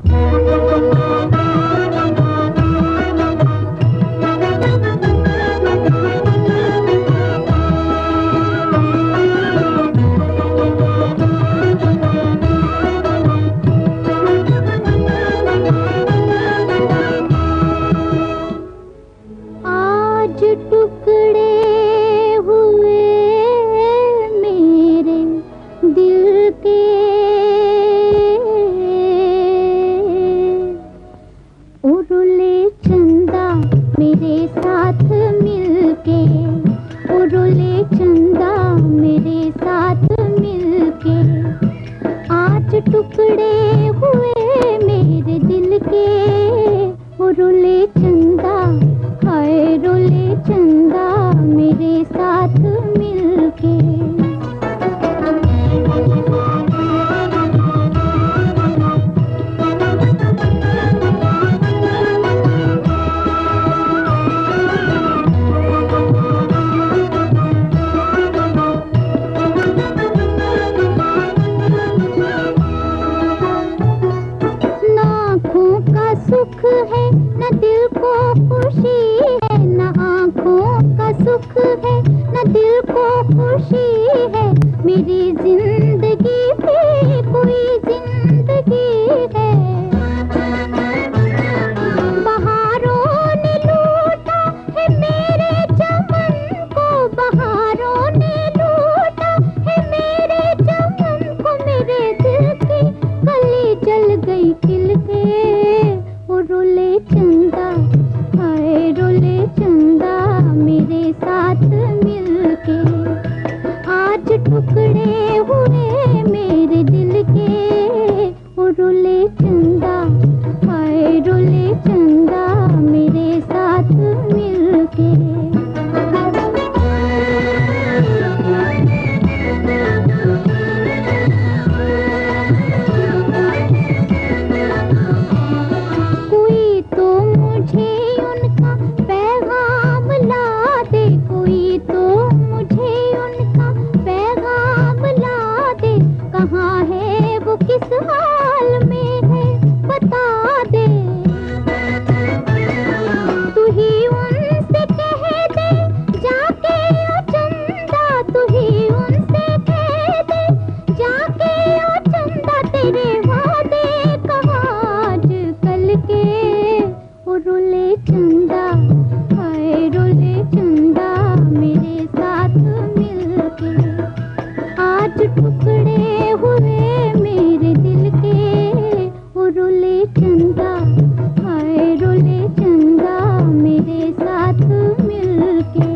टुकड़े हुए मेरे दिल के, उरुले चंदा मेरे साथ मिलके, उरुले चंदा मेरे साथ मिलके, आज टुकड़े हुए मेरे दिल के, उरुले चंदा हाय रुले चंदा मेरे साथ मिलके। सुख है न दिल को खुशी है, न आँखों का सुख है न दिल को खुशी है, मेरी जिंदगी भी कोई जिंदगी है। बहारों ने लूटा है मेरे चमन को, बहारों ने लूटा है मेरे चमन को, मेरे दिल की कली जल गई खिल के, रुले चंदा हाय रुले चंदा मेरे साथ मिलके, आज टुकड़े हुए मेरे दिल के, रुले चंदा हाय रुले चंदा मेरे साथ मिलके। किस हाल में है बता दे, तू ही उनसे कह दे जाके ओ चंदा, तू ही उनसे कह दे जाके ओ चंदा, तेरे वादे कहाँ आज कल के, ओ रुले चंदा हाय रुले चंदा मेरे साथ मिलके, आज टुकड़े हुए मेरे दिल के, रुले चंदा हाय रुले चंदा मेरे साथ मिलके।